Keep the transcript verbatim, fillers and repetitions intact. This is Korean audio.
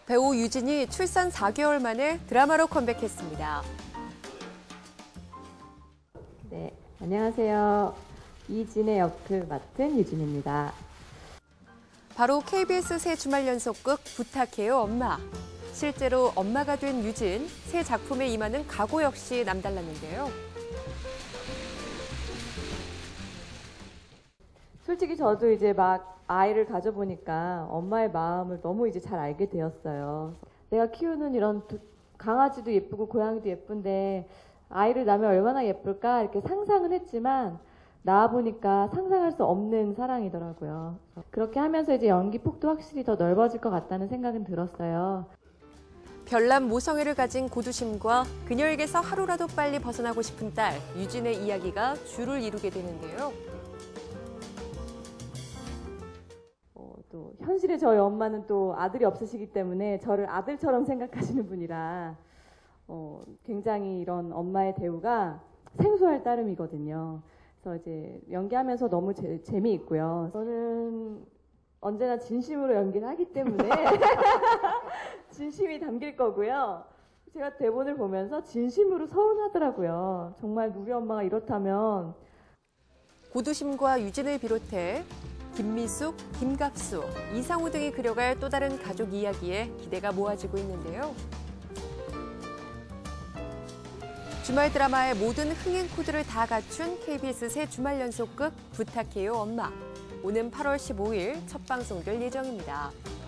배우 유진이 출산 사 개월 만에 드라마로 컴백했습니다. 네, 안녕하세요. 이진의 역을 맡은 유진입니다. 바로 케이비에스 새 주말 연속극 부탁해요 엄마. 실제로 엄마가 된 유진, 새 작품에 임하는 각오 역시 남달랐는데요. 솔직히 저도 이제 막 아이를 가져보니까 엄마의 마음을 너무 이제 잘 알게 되었어요. 내가 키우는 이런 두, 강아지도 예쁘고 고양이도 예쁜데 아이를 낳으면 얼마나 예쁠까 이렇게 상상은 했지만 낳아보니까 상상할 수 없는 사랑이더라고요. 그렇게 하면서 이제 연기 폭도 확실히 더 넓어질 것 같다는 생각은 들었어요. 별난 모성애를 가진 고두심과 그녀에게서 하루라도 빨리 벗어나고 싶은 딸 유진의 이야기가 줄을 이루게 되는데요. 어, 또 현실의 저희 엄마는 또 아들이 없으시기 때문에 저를 아들처럼 생각하시는 분이라 어, 굉장히 이런 엄마의 대우가 생소할 따름이거든요. 그래서 이제 연기하면서 너무 제, 재미있고요. 저는 언제나 진심으로 연기를 하기 때문에 진심이 담길 거고요. 제가 대본을 보면서 진심으로 서운하더라고요. 정말 우리 엄마가 이렇다면. 고두심과 유진을 비롯해 김미숙, 김갑수, 이상우 등이 그려갈 또 다른 가족 이야기에 기대가 모아지고 있는데요. 주말 드라마의 모든 흥행 코드를 다 갖춘 케이비에스 새 주말 연속극 부탁해요 엄마. 오는 팔월 십오일 첫 방송될 예정입니다.